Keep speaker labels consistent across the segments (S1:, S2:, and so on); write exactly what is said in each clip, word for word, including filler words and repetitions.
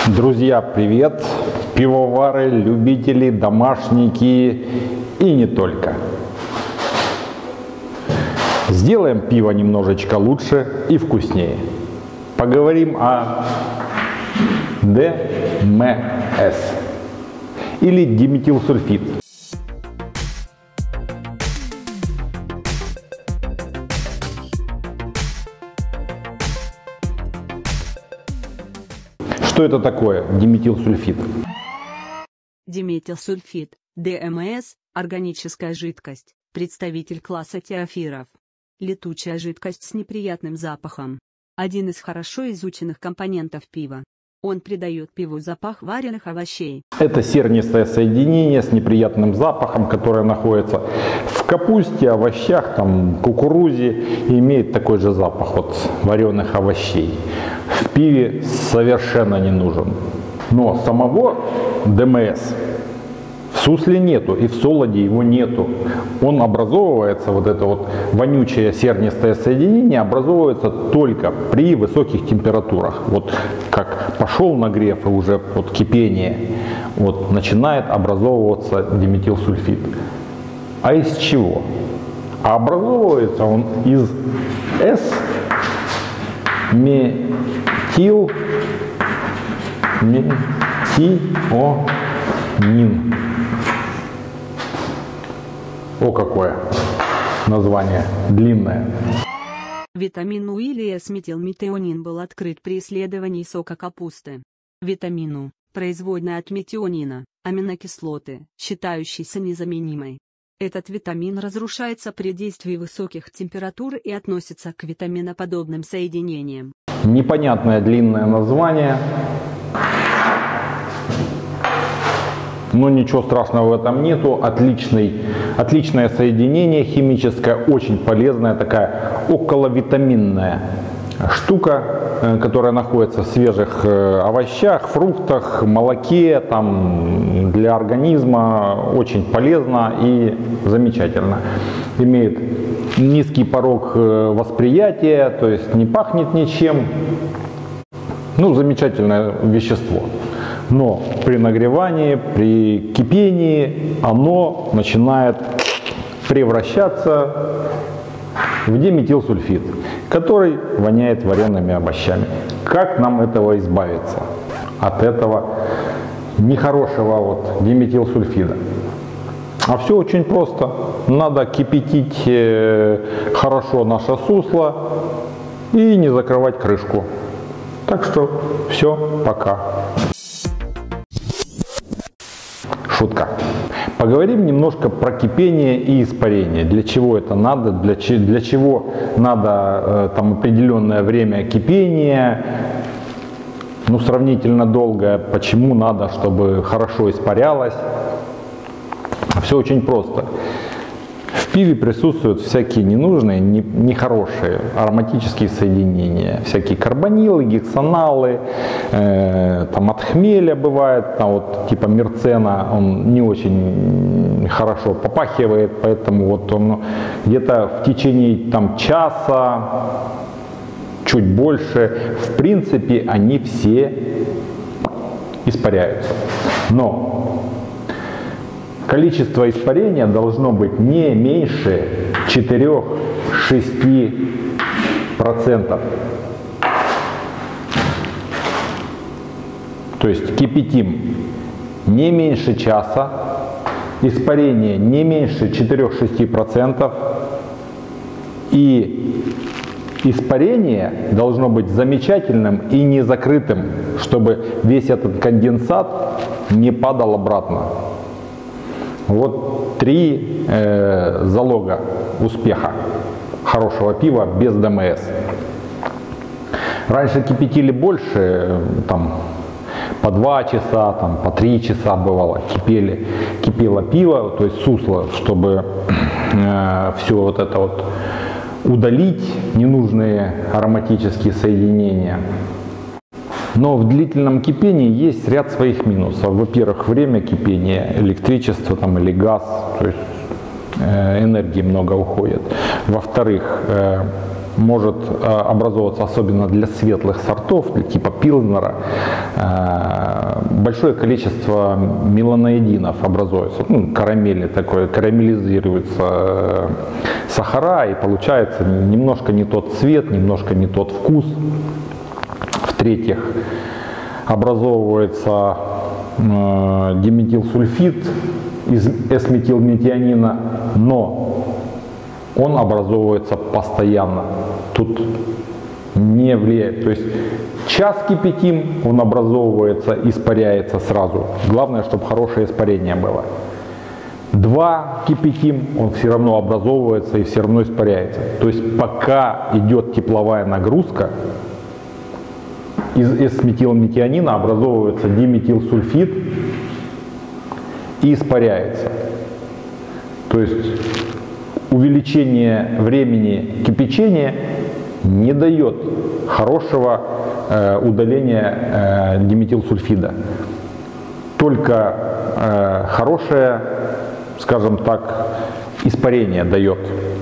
S1: Друзья, привет! Пивовары, любители, домашники и не только. Сделаем пиво немножечко лучше и вкуснее. Поговорим о ди эм эс или диметилсульфид. Что это такое диметилсульфид?
S2: Диметилсульфид, ди эм эс, органическая жидкость, представитель класса теофиров. Летучая жидкость с неприятным запахом. Один из хорошо изученных компонентов пива. Он придает пиву запах вареных овощей. Это
S1: сернистое соединение с неприятным запахом, которое находится в капусте, овощах, там, кукурузе, и имеет такой же запах от вареных овощей. В пиве совершенно не нужен. Но самого ди эм эс в сусле нету, и в солоде его нету. Он образовывается, вот это вот вонючее сернистое соединение, образовывается только при высоких температурах. Вот как пошел нагрев и уже вот кипение, вот начинает образовываться диметилсульфид. А из чего? А образовывается он из S-метил метионин. О, какое название длинное.
S2: Витамин У или S-метилметионин был открыт при исследовании сока капусты. Витамин У, производная от метионина, аминокислоты, считающейся незаменимой. Этот витамин разрушается при действии высоких температур и относится к витаминоподобным соединениям.
S1: Непонятное длинное название. Но ничего страшного в этом нету. Отличный, отличное соединение химическое, очень полезная, такая околовитаминная штука, которая находится в свежих овощах, фруктах, молоке, там, для организма очень полезно и замечательно. Имеет низкий порог восприятия, то есть не пахнет ничем. Ну, замечательное вещество. Но при нагревании, при кипении оно начинает превращаться в диметилсульфид, который воняет вареными овощами. Как нам этого избавиться? От этого нехорошего вот диметилсульфида. А все очень просто. Надо кипятить хорошо наше сусло и не закрывать крышку. Так что все, пока. Шутка. Поговорим немножко про кипение и испарение. Для чего это надо, для, для чего надо э, там определенное время кипения, ну сравнительно долгое, почему надо, чтобы хорошо испарялось. Все очень просто. В пиве присутствуют всякие ненужные, не, нехорошие ароматические соединения, всякие карбонилы, гексоналы, э, там от хмеля бывает, там вот типа мирцена, он не очень хорошо попахивает, поэтому вот он где-то в течение там часа, чуть больше, в принципе, они все испаряются. Но количество испарения должно быть не меньше четырёх-шести процентов. То есть кипятим не меньше часа, испарение не меньше четырёх-шести процентов, и испарение должно быть замечательным и не закрытым, чтобы весь этот конденсат не падал обратно. Вот три э, залога успеха хорошего пива без ди эм эс. Раньше кипятили больше, там, по два часа, там, по три часа бывало, кипели, кипело пиво, то есть сусло, чтобы э, все вот это вот удалить, ненужные ароматические соединения. Но в длительном кипении есть ряд своих минусов. Во-первых, время кипения, электричество там, или газ, то есть э, энергии много уходит. Во-вторых, э, может образовываться, особенно для светлых сортов, для типа пилзнера, большое количество меланоидинов образуется, ну, карамели такое, карамелизируются сахара, и получается немножко не тот цвет, немножко не тот вкус. В-третьих, образовывается диметилсульфид из эс-метилметионина, но он образовывается постоянно. Тут не влияет. То есть час кипятим, он образовывается, испаряется сразу. Главное, чтобы хорошее испарение было. Два кипятим, он все равно образовывается и все равно испаряется. То есть пока идет тепловая нагрузка, из эс-метилметионина образовывается диметилсульфид и испаряется. То есть увеличение времени кипячения не дает хорошего э, удаления э, диметилсульфида. Только э, хорошее, скажем так, испарение дает.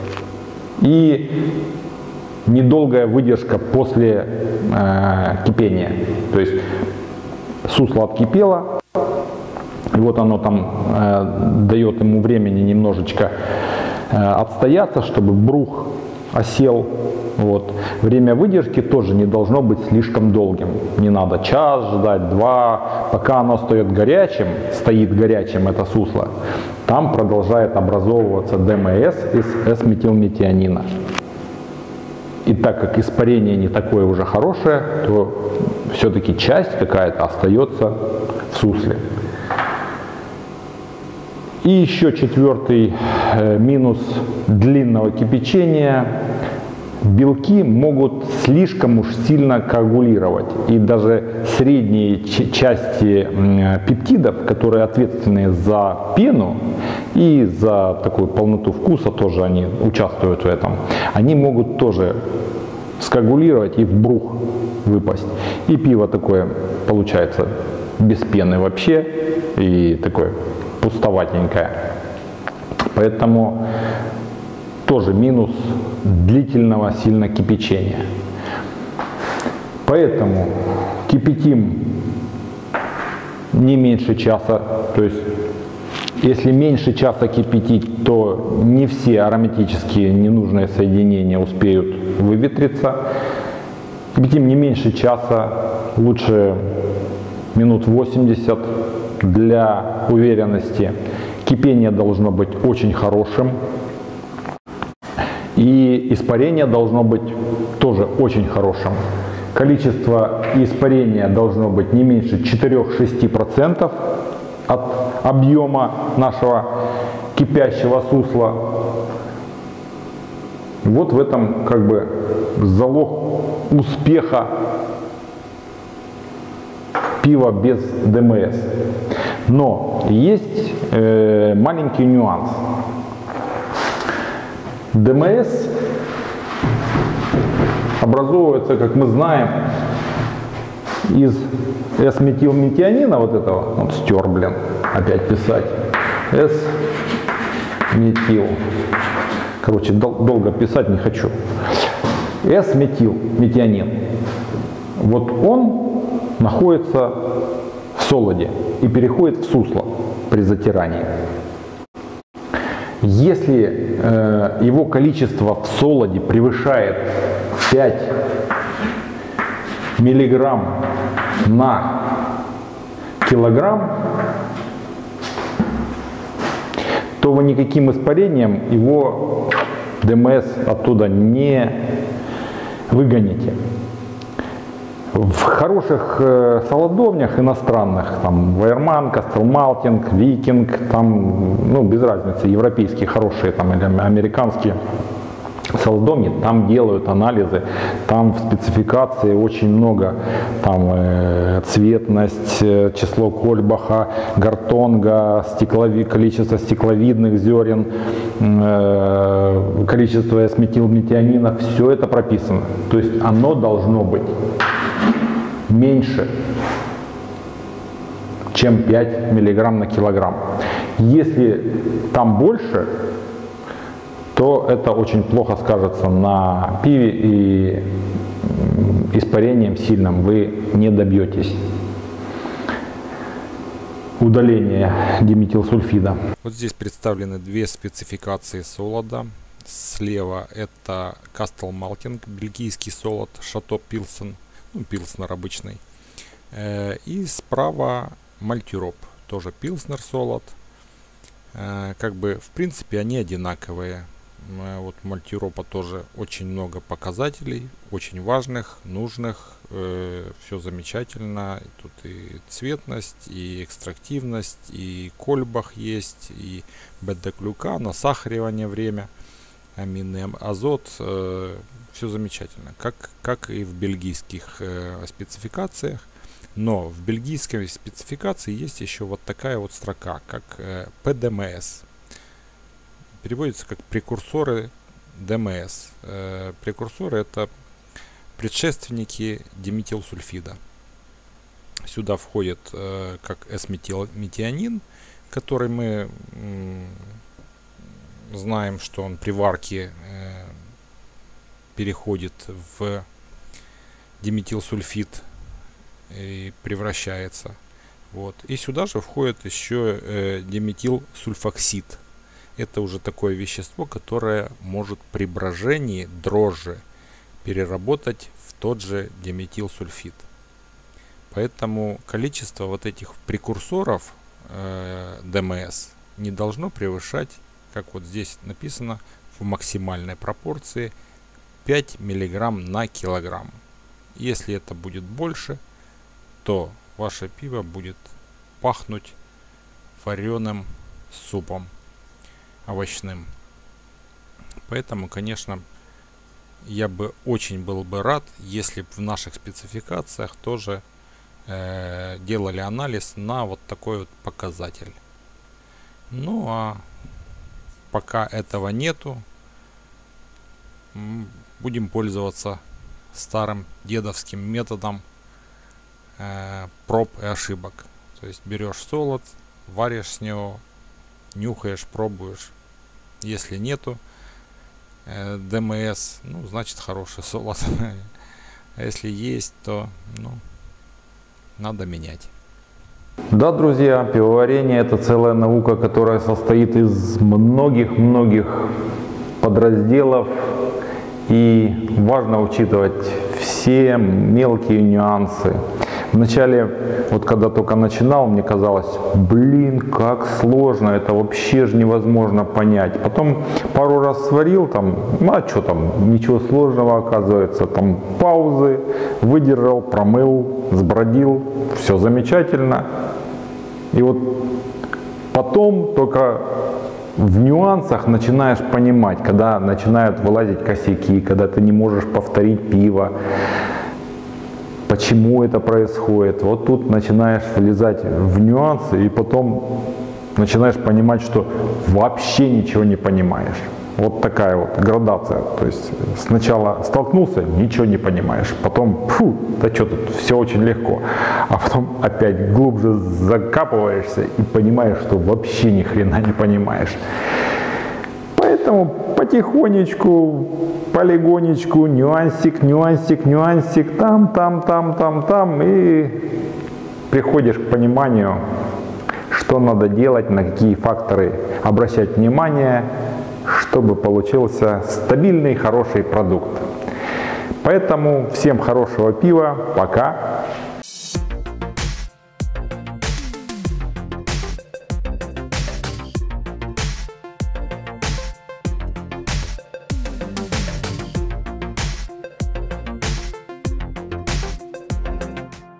S1: И недолгая выдержка после э, кипения. То есть сусло откипело, и вот оно там э, дает ему времени немножечко э, отстояться, чтобы брух осел. Вот. Время выдержки тоже не должно быть слишком долгим. Не надо час ждать, два. Пока оно стоит горячим, стоит горячим это сусло, там продолжает образовываться ДМС из эс-метилметионина. И так как испарение не такое уже хорошее, то все-таки часть какая-то остается в сусле. И еще четвертый э, минус длинного кипячения. Белки могут слишком уж сильно коагулировать. И даже средние части э, пептидов, которые ответственны за пену и за такую полноту вкуса, тоже они участвуют в этом, они могут тоже скоагулировать и в брух выпасть. И пиво такое получается без пены вообще и такое пустоватенькое. Поэтому тоже минус длительного сильно кипячения. Поэтому кипятим не меньше часа. То есть если меньше часа кипятить, то не все ароматические ненужные соединения успеют выветриться. Кипятим не меньше часа, лучше минут восемьдесят для уверенности. Кипение должно быть очень хорошим. И испарение должно быть тоже очень хорошим. Количество испарения должно быть не меньше четырёх-шести процентов от объема нашего кипящего сусла. Вот в этом как бы залог успеха пива без ДМС. Но есть э, маленький нюанс. ДМС образовывается, как мы знаем, из эс-метилметионина вот этого, вот стер, блин, опять писать, эс-метил, короче, дол долго писать не хочу, эс-метилметионин, вот он находится в солоде и переходит в сусло при затирании. Если э, его количество в солоде превышает пять миллиграмм на килограмм, то вы никаким испарением его ДМС оттуда не выгоните. В хороших э, солодовнях иностранных, там Вайерман, Кастелмалтинг, Викинг, там, ну, без разницы, европейские хорошие там, или американские солодовни, там делают анализы, там в спецификации очень много, там э, цветность, э, число кольбаха, гартонга, стеклови, количество стекловидных зерен, э, количество эс-метилметионина, все это прописано. То есть оно должно быть меньше, чем пять миллиграмм на килограмм. Если там больше, то это очень плохо скажется на пиве, и испарением сильным вы не добьетесь удаления диметилсульфида.
S3: Вот здесь представлены две спецификации солода. Слева это Castle Malting, бельгийский солод, Шато Пилсен, ну, пилснер обычный. И справа Мальтироп, тоже пилснер солод. Как бы в принципе они одинаковые. Вот Мальтиропа тоже очень много показателей, очень важных, нужных. Все замечательно. Тут и цветность, и экстрактивность, и кольбах есть, и бета-глюкан, насахаривание время, аминный азот. Все замечательно, как, как и в бельгийских спецификациях. Но в бельгийской спецификации есть еще вот такая вот строка, как пэ дэ эм эс. Переводится как прекурсоры дэ эм эс. Прекурсоры — это предшественники диметилсульфида. Сюда входит как эс-метионин, который мы знаем, что он при варке переходит в диметилсульфид и превращается. Вот. И сюда же входит еще э, диметилсульфоксид. Это уже такое вещество, которое может при брожении дрожжи переработать в тот же диметилсульфид. Поэтому количество вот этих прекурсоров э, дэ эм эс не должно превышать, как вот здесь написано, в максимальной пропорции пять миллиграмм на килограмм. Если это будет больше, то ваше пиво будет пахнуть вареным супом овощным. Поэтому, конечно, я бы очень был бы рад, если бы в наших спецификациях тоже э, делали анализ на вот такой вот показатель. Ну а пока этого нету, будем пользоваться старым дедовским методом э, проб и ошибок. То есть берешь солод, варишь с него, нюхаешь, пробуешь. Если нету э, дэ эм эс, ну, значит хороший солод. А если есть, то ну, надо менять.
S1: Да, друзья, пивоварение — это целая наука, которая состоит из многих-многих подразделов. И важно учитывать все мелкие нюансы. Вначале, вот когда только начинал, мне казалось, блин, как сложно, это вообще же невозможно понять. Потом пару раз сварил, там, ну а что там, ничего сложного оказывается. Там паузы, выдержал, промыл, сбродил, все замечательно. И вот потом только в нюансах начинаешь понимать, когда начинают вылазить косяки, когда ты не можешь повторить пиво, почему это происходит. Вот тут начинаешь влезать в нюансы, и потом начинаешь понимать, что вообще ничего не понимаешь. Вот такая вот градация. То есть сначала столкнулся, ничего не понимаешь, потом, фу, да что тут, все очень легко. А потом опять глубже закапываешься и понимаешь, что вообще ни хрена не понимаешь. Поэтому потихонечку, полигонечку, нюансик, нюансик, нюансик, там, там, там, там, там, и приходишь к пониманию, что надо делать, на какие факторы обращать внимание, чтобы получился стабильный, хороший продукт. Поэтому всем хорошего пива. Пока.